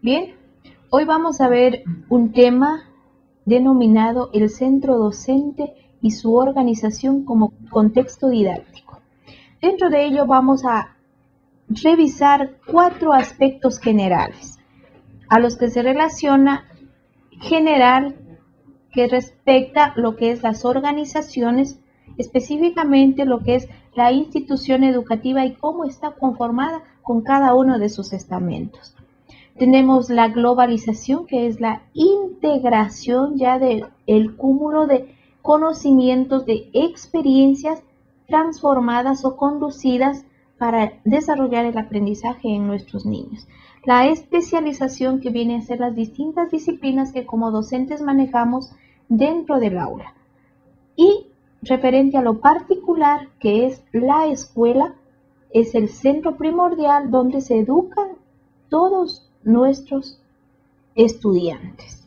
Bien, hoy vamos a ver un tema denominado el centro docente y su organización como contexto didáctico. Dentro de ello vamos a revisar 4 aspectos generales a los que se relaciona general que respecta lo que es las organizaciones, específicamente lo que es la institución educativa y cómo está conformada con cada uno de sus estamentos. Tenemos la globalización, que es la integración ya del cúmulo de conocimientos, de experiencias transformadas o conducidas para desarrollar el aprendizaje en nuestros niños. La especialización, que viene a ser las distintas disciplinas que como docentes manejamos dentro del aula. Y referente a lo particular, que es la escuela, es el centro primordial donde se educan todos nuestros estudiantes.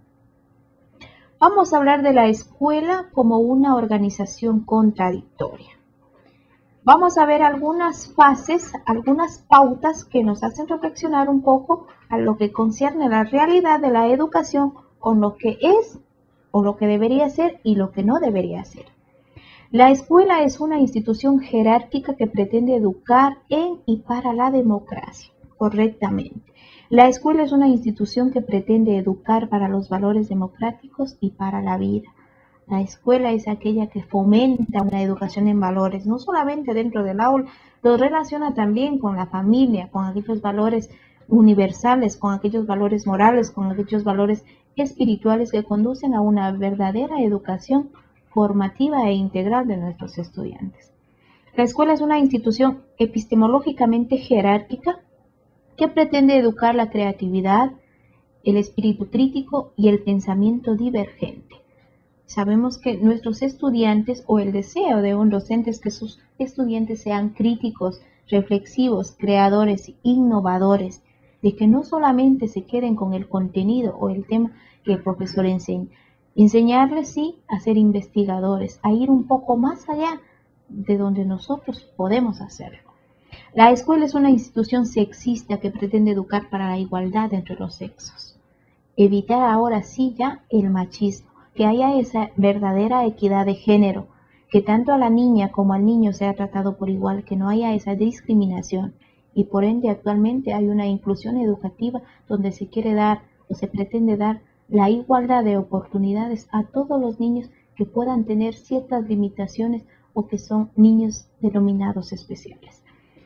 Vamos a hablar de la escuela como una organización contradictoria. Vamos a ver algunas fases, algunas pautas que nos hacen reflexionar un poco a lo que concierne la realidad de la educación con lo que es o lo que debería ser y lo que no debería ser. La escuela es una institución jerárquica que pretende educar en y para la democracia, correctamente. La escuela es una institución que pretende educar para los valores democráticos y para la vida. La escuela es aquella que fomenta una educación en valores, no solamente dentro del aula, lo relaciona también con la familia, con aquellos valores universales, con aquellos valores morales, con aquellos valores espirituales que conducen a una verdadera educación formativa e integral de nuestros estudiantes. La escuela es una institución epistemológicamente jerárquica que pretende educar la creatividad, el espíritu crítico y el pensamiento divergente. Sabemos que nuestros estudiantes, o el deseo de un docente, es que sus estudiantes sean críticos, reflexivos, creadores, innovadores, de que no solamente se queden con el contenido o el tema que el profesor enseña. Enseñarles, sí, a ser investigadores, a ir un poco más allá de donde nosotros podemos hacerlo. La escuela es una institución sexista que pretende educar para la igualdad entre los sexos. Evitar ahora sí ya el machismo, que haya esa verdadera equidad de género, que tanto a la niña como al niño sea tratado por igual, que no haya esa discriminación. Y por ende actualmente hay una inclusión educativa donde se quiere dar o se pretende dar la igualdad de oportunidades a todos los niños que puedan tener ciertas limitaciones o que son niños denominados especiales.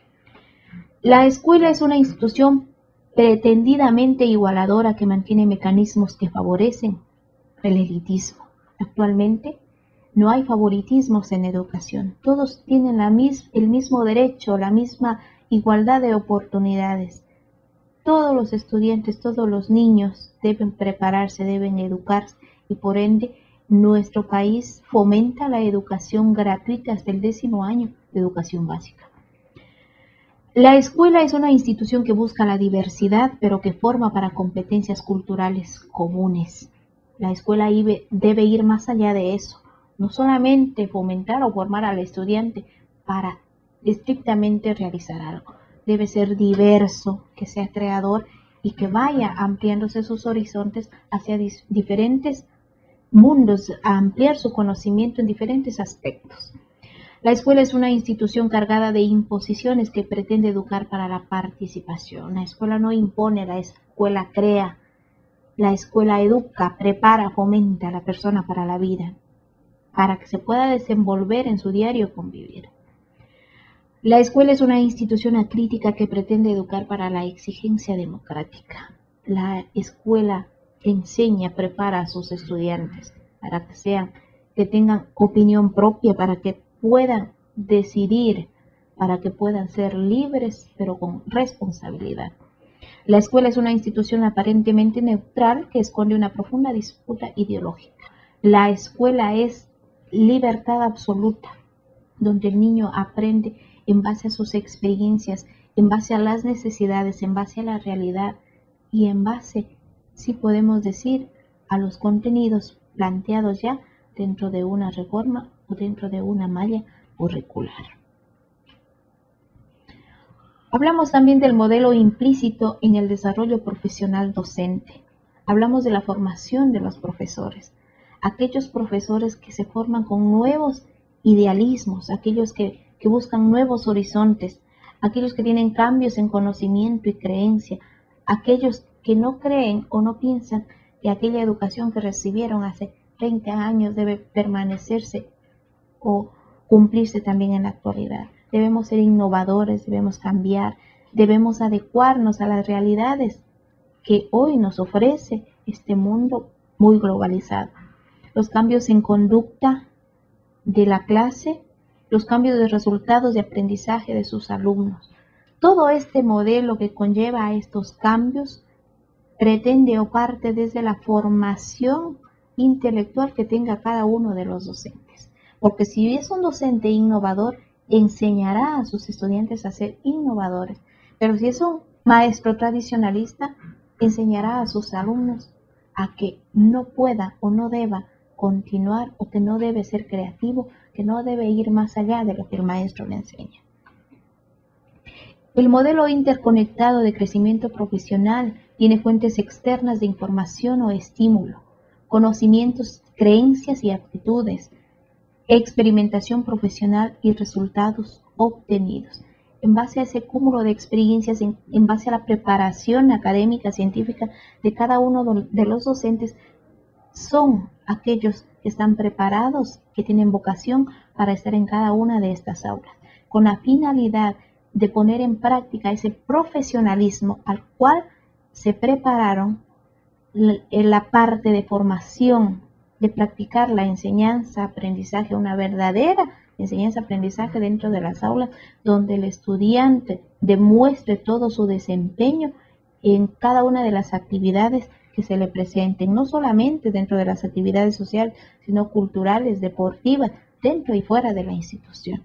La escuela es una institución pretendidamente igualadora que mantiene mecanismos que favorecen el elitismo. Actualmente no hay favoritismos en educación. Todos tienen el mismo derecho, la misma igualdad de oportunidades. Todos los estudiantes, todos los niños deben prepararse, deben educarse y por ende nuestro país fomenta la educación gratuita hasta el 10º año de educación básica. La escuela es una institución que busca la diversidad, pero que forma para competencias culturales comunes. La escuela debe ir más allá de eso, no solamente fomentar o formar al estudiante para estrictamente realizar algo. Debe ser diverso, que sea creador y que vaya ampliándose sus horizontes hacia diferentes mundos, a ampliar su conocimiento en diferentes aspectos. La escuela es una institución cargada de imposiciones que pretende educar para la participación. La escuela no impone, la escuela crea. La escuela educa, prepara, fomenta a la persona para la vida, para que se pueda desenvolver en su diario convivir. La escuela es una institución acrítica que pretende educar para la exigencia democrática. La escuela enseña, prepara a sus estudiantes para que tengan opinión propia, para que puedan decidir, para que puedan ser libres, pero con responsabilidad. La escuela es una institución aparentemente neutral que esconde una profunda disputa ideológica. La escuela es libertad absoluta, donde el niño aprende en base a sus experiencias, en base a las necesidades, en base a la realidad y en base, si podemos decir, a los contenidos planteados ya dentro de una reforma o dentro de una malla curricular. Hablamos también del modelo implícito en el desarrollo profesional docente. Hablamos de la formación de los profesores, aquellos profesores que se forman con nuevos idealismos, aquellos que buscan nuevos horizontes, aquellos que tienen cambios en conocimiento y creencia, aquellos que no creen o no piensan que aquella educación que recibieron hace 30 años debe permanecerse o cumplirse también en la actualidad. Debemos ser innovadores, debemos cambiar, debemos adecuarnos a las realidades que hoy nos ofrece este mundo muy globalizado. Los cambios en conducta de la clase, los cambios de resultados de aprendizaje de sus alumnos. Todo este modelo que conlleva a estos cambios pretende o parte desde la formación intelectual que tenga cada uno de los docentes. Porque si es un docente innovador, enseñará a sus estudiantes a ser innovadores. Pero si es un maestro tradicionalista, enseñará a sus alumnos a que no pueda o no deba continuar o que no debe ser creativo, que no debe ir más allá de lo que el maestro le enseña. El modelo interconectado de crecimiento profesional tiene fuentes externas de información o estímulo, conocimientos, creencias y aptitudes, experimentación profesional y resultados obtenidos. En base a ese cúmulo de experiencias, en base a la preparación académica, científica de cada uno de los docentes, son aquellos que están preparados, que tienen vocación para estar en cada una de estas aulas, con la finalidad de poner en práctica ese profesionalismo al cual se prepararon en la parte de formación, de practicar la enseñanza-aprendizaje, una verdadera enseñanza-aprendizaje dentro de las aulas, donde el estudiante demuestre todo su desempeño en cada una de las actividades que se le presenten, no solamente dentro de las actividades sociales, sino culturales, deportivas, dentro y fuera de la institución.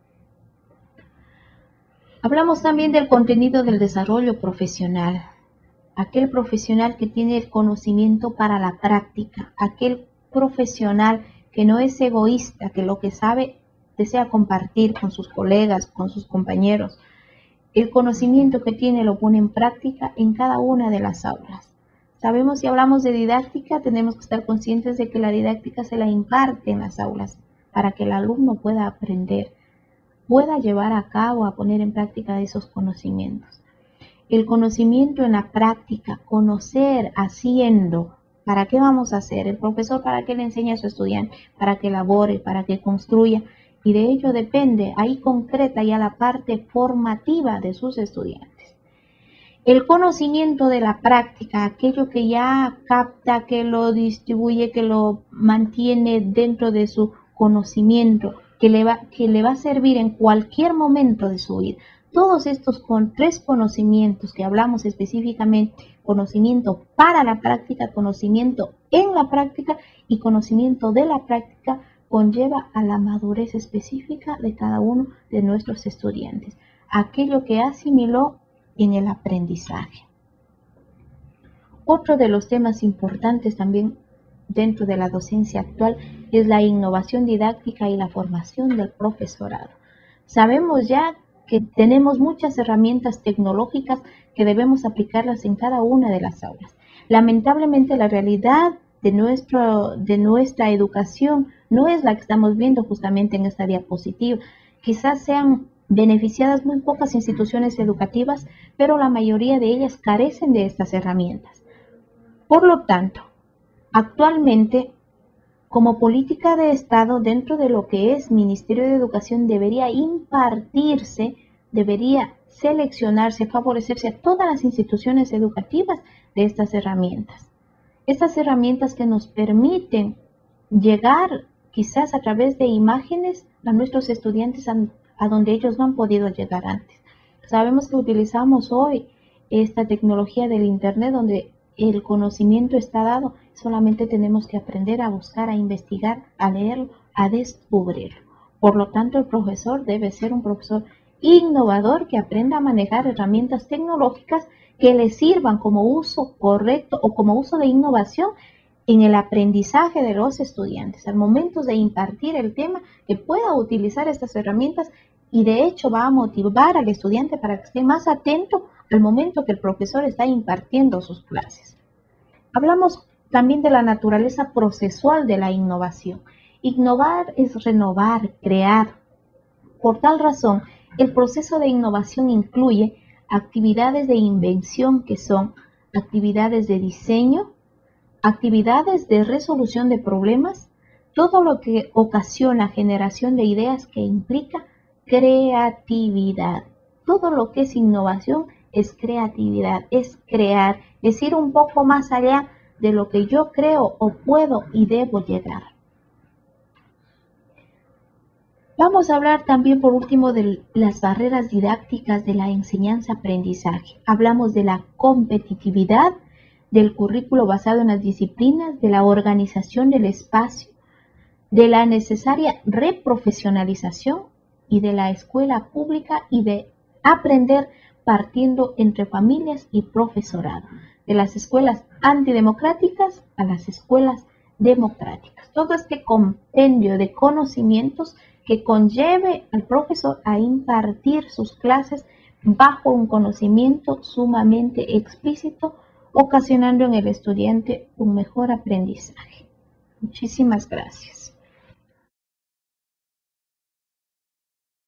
Hablamos también del contenido del desarrollo profesional, aquel profesional que tiene el conocimiento para la práctica, aquel profesional que no es egoísta, que lo que sabe desea compartir con sus colegas, con sus compañeros. El conocimiento que tiene lo pone en práctica en cada una de las aulas. Sabemos, si hablamos de didáctica, tenemos que estar conscientes de que la didáctica se la imparte en las aulas para que el alumno pueda aprender, pueda llevar a cabo, a poner en práctica esos conocimientos. El conocimiento en la práctica, conocer haciendo. ¿Para qué vamos a hacer? El profesor, ¿para qué le enseña a su estudiante? Para que elabore, para que construya. Y de ello depende, ahí concreta ya la parte formativa de sus estudiantes. El conocimiento de la práctica, aquello que ya capta, que lo distribuye, que lo mantiene dentro de su conocimiento, que le va a servir en cualquier momento de su vida. Todos estos tres conocimientos que hablamos específicamente, conocimiento para la práctica, conocimiento en la práctica y conocimiento de la práctica, conlleva a la madurez específica de cada uno de nuestros estudiantes, aquello que asimiló en el aprendizaje. Otro de los temas importantes también dentro de la docencia actual es la innovación didáctica y la formación del profesorado. Sabemos ya que tenemos muchas herramientas tecnológicas que debemos aplicarlas en cada una de las aulas. Lamentablemente la realidad de nuestra educación no es la que estamos viendo justamente en esta diapositiva. Quizás sean beneficiadas muy pocas instituciones educativas, pero la mayoría de ellas carecen de estas herramientas. Por lo tanto, actualmente, como política de Estado, dentro de lo que es Ministerio de Educación, debería impartirse, debería seleccionarse, favorecerse a todas las instituciones educativas de estas herramientas. Estas herramientas que nos permiten llegar quizás a través de imágenes a nuestros estudiantes a donde ellos no han podido llegar antes. Sabemos que utilizamos hoy esta tecnología del Internet donde el conocimiento está dado, solamente tenemos que aprender a buscar, a investigar, a leerlo, a descubrirlo. Por lo tanto, el profesor debe ser un profesor innovador que aprenda a manejar herramientas tecnológicas que le sirvan como uso correcto o como uso de innovación en el aprendizaje de los estudiantes. Al momento de impartir el tema, que pueda utilizar estas herramientas y de hecho va a motivar al estudiante para que esté más atento al momento que el profesor está impartiendo sus clases. Hablamos también de la naturaleza procesual de la innovación. Innovar es renovar, crear. Por tal razón, el proceso de innovación incluye actividades de invención que son actividades de diseño, actividades de resolución de problemas, todo lo que ocasiona generación de ideas que implica creatividad. Todo lo que es innovación es creatividad, es crear, es ir un poco más allá de lo que yo creo o puedo y debo llegar. Vamos a hablar también por último de las barreras didácticas de la enseñanza-aprendizaje. Hablamos de la competitividad, del currículo basado en las disciplinas, de la organización del espacio, de la necesaria reprofesionalización y de la escuela pública y de aprender partiendo entre familias y profesorado, de las escuelas antidemocráticas a las escuelas democráticas. Todo este compendio de conocimientos que conlleve al profesor a impartir sus clases bajo un conocimiento sumamente explícito, ocasionando en el estudiante un mejor aprendizaje. Muchísimas gracias.